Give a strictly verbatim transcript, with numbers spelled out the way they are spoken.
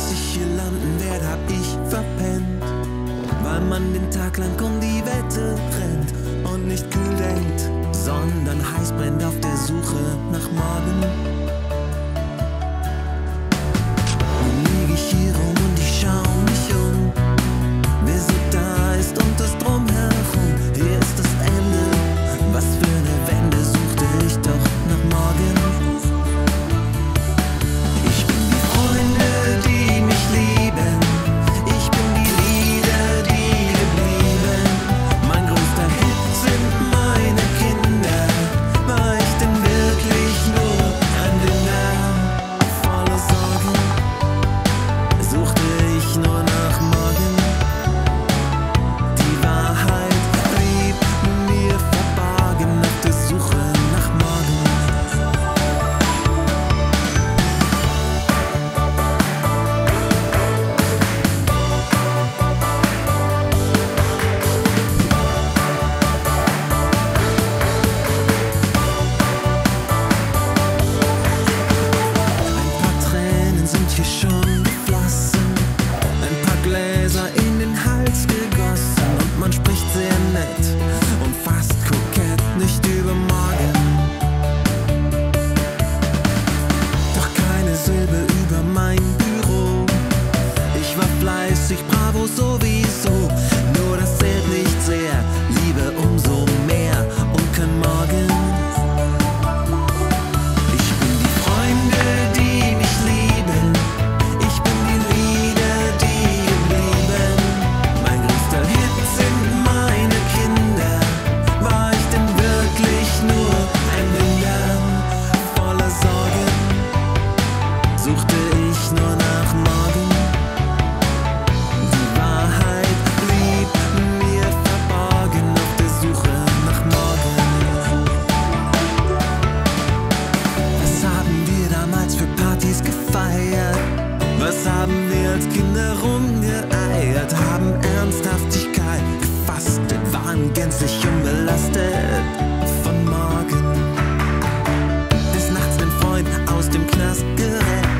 dass ich hier landen werde, hab ich verpennt. Weil man den Tag lang um die Wette rennt und nicht kühl denkt, sondern heiß brennt auf der Suche nach morgen. Nun lieg ich hier rum und ich schau mich um, wer so da ist und das Drumherum. Hier ist das Ende, was für eine Wende, suchte ich doch nach morgen. Ich bin die Freunde, die mich lieben, ich bin die Lieder, die geblieben. Mein größter Hit sind meine Kinder, war ich denn wirklich nur ein Blinder? Voller Sorgen suchte ich nur nach morgen. Die Wahrheit blieb mir verborgen auf der Suche nach morgen. Ein paar Tränen sind hier schon geflossen, ein paar Gläser in den Hals gegossen und man spricht sehr nett und fast kokett nicht über morgen. Doch keine Silbe über mein Büro. Ich war fleißig, bravo sowieso, nur das zählt nicht sehr, Liebe umso mehr und kein Morgen. Ich bin die Freunde, die mich lieben, ich bin die Lieder, die geblieben. Mein größter Hit sind meine Kinder, war ich denn wirklich nur ein Blinder? Voller Sorgen suchte ich nur nach morgen. Die Wahrheit blieb mir verborgen auf der Suche nach morgen. Was haben wir damals für Partys gefeiert? Was haben wir als Kinder rumgeeiert? Haben Ernsthaftigkeit gefastet, waren gänzlich unbelastet von morgen. Bis nachts den Freund aus dem Knast gerettet.